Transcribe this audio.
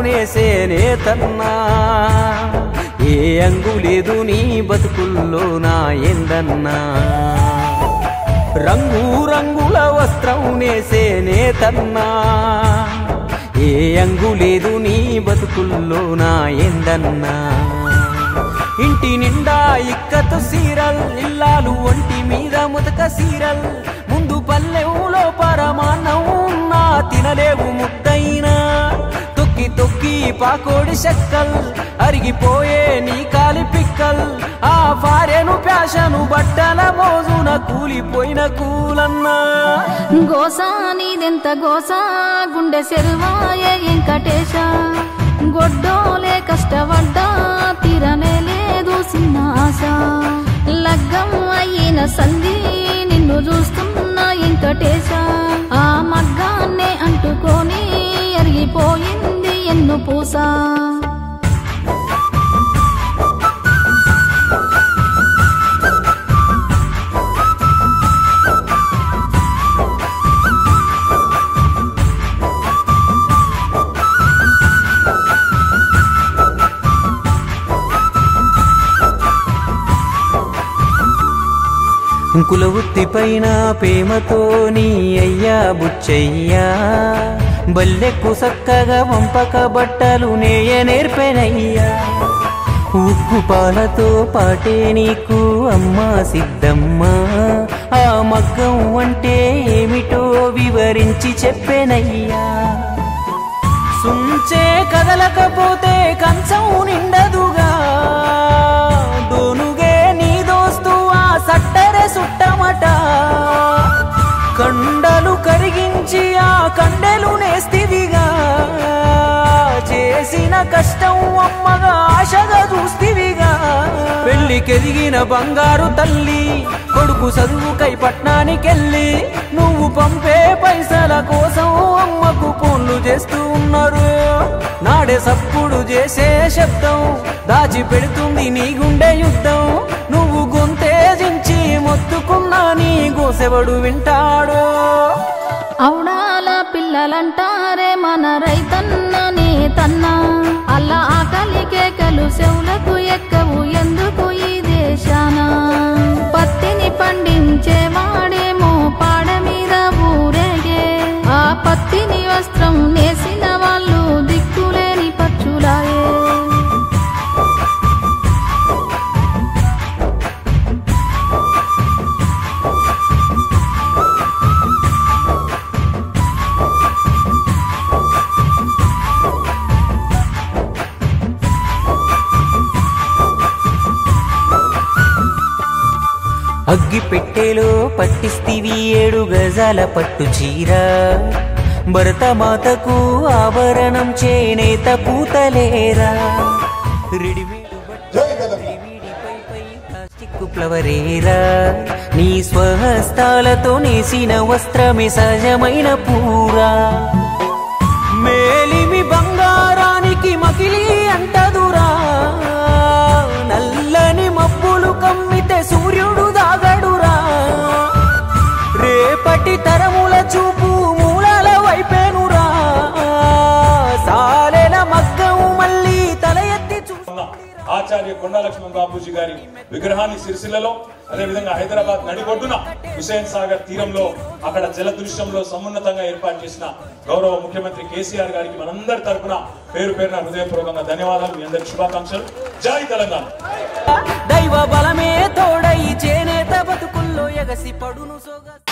వస్త్రాన్నేసేనే తన్నా ఏ అంగులేదు నీ బతుకుల్లో నా ఎందన్నా రంగు రంగుల వస్త్రం నేసేనే తన్నా ఏ అంగులేదు నీ బతుకుల్లో నా ఎందన్నా ఇంటి నిండా ఇక్కతో సీరల్ ఇల్లాలు ఒంటి మీద ముతక సీరల్ ముందు పల్లెంలో పరమాన్నం నా తినలేవు ముద్దైనా తొక్కి తొక్కి పాకోడి చెక్కల్ అరిగిపోయే నీ కాలి పిక్కల్ ఆ ఫారెను ప్యాషను బట్టల మోజున కూలిపోయిన కూలన్నా గోసా నీదెంత గోసా గుండె సెరువాయే వెంకటేశ గొడ్డోలే కష్టపడ్డా తీరనే లేదు చిన్న ఆశ లగ్గం అయిన సంధి నిన్ను చూస్తున్నా వెంకటేశ ఆ మగ్గాన్నే అంటుకొని అరిగిపోయింది ఎన్ను పూస కులవృత్తి పైన ప్రేమతో నీ అయ్యా బుచ్చయ్యా బల్లెక్కు సక్కగా వంపక బట్టలు నేయ నేర్పెనయ్యా ఉక్కు పాలతో పాటే నీకు అమ్మా సిద్ధమ్మ ఆ మగ్గం అంటే ఏమిటో వివరించి చెప్పెనయ్యా సుంచే కదలకపోతే కంచం నిండదుగా దోనుగే నీ దోస్తు ఆ సట్టరే సుట్టమట కండలు కరిగించి ఆ కండెలు నేస్తివిగా చేసిన కష్టం అమ్మగా ఆశగా చూస్తివిగా పెళ్లికెదిగిన బంగారు తల్లి కొడుకు చదువుకై పట్నానికెళ్ళి నువ్వు పంపే పైసల కోసం అమ్మకు ఫోన్లు చేస్తూ ఉన్నారు నాడే సప్పుడు చేసే శబ్దం దాచి పెడుతుంది నీ గుండె యుద్ధం నువ్వు గొంతేజించి మొత్తుకున్నా నీ గోసెవడు వింటాడు అవుడాల పిల్లలంటారే మన రైతన్న నీ తన్నా అలా ఆకలికే కలు చెవులకు ఎక్కవు ఎందుకు ఈ దేశాన పత్తిని పండించేవాడేమో పాడ మీద ఊరేగే ఆ పత్తిని వస్త్రం నేసిన వాళ్ళు దిక్కులేని పచ్చులాయే అగ్గి పెట్టెలో పట్టిస్తివి 7 గజాల పట్టు చీర భరతమాతకు ఆభరణం చేనేత పూతలేరా రెడీమేడ్ ప్లాస్టిక్ ఫ్లవరేరా నీ స్వహస్తాలతో నేసిన వస్త్రమే సహజమైన పూరా మేలిమి బంగారానికి మకిలి అంటదురా నల్లని మబ్బులు కమ్మితే సూర్యుడు దాగడురా రేపటి తరముల చూపు మూలాల వైపేనురా సాలెల మగ్గం మళ్ళీ తల ఎత్తి ఆచార్య కొండా లక్ష్మణ్ బాబూజీ గారి విగ్రహాన్ని సిరిసిల్లలో అదేవిధంగా హైదరాబాద్ నడిబొడ్డున హుసేన్ సాగర్ తీరంలో అక్కడ జల దృశ్యంలో సమున్నతంగా ఏర్పాటు చేసిన గౌరవ ముఖ్యమంత్రి కేసీఆర్ గారికి మనందరి తరపున పేరు పేరున హృదయపూర్వకంగా ధన్యవాదాలు మీ అందరి శుభాకాంక్షలు జై తెలంగాణ దైవ బలమే తోడై చేనేత బతుకుల్లో ఎగసి పడును సోగ